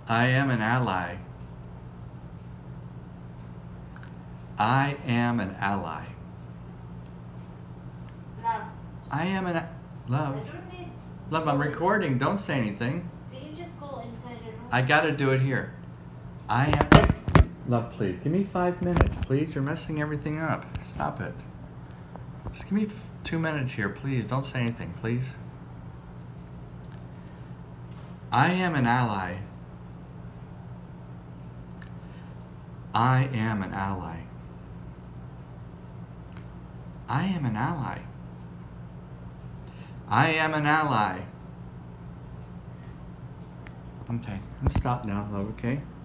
I am an ally. I am an ally. Love. I am an love. I don't need. Love, I'm recording. Don't say anything. Can you just go inside your room? I gotta do it here. I am. Love, please. Give me 5 minutes, please. You're messing everything up. Stop it. Just give me 2 minutes here, please. Don't say anything, please. I am an ally. I am an ally. I am an ally. I am an ally. Okay, I'm stopped now, love, okay?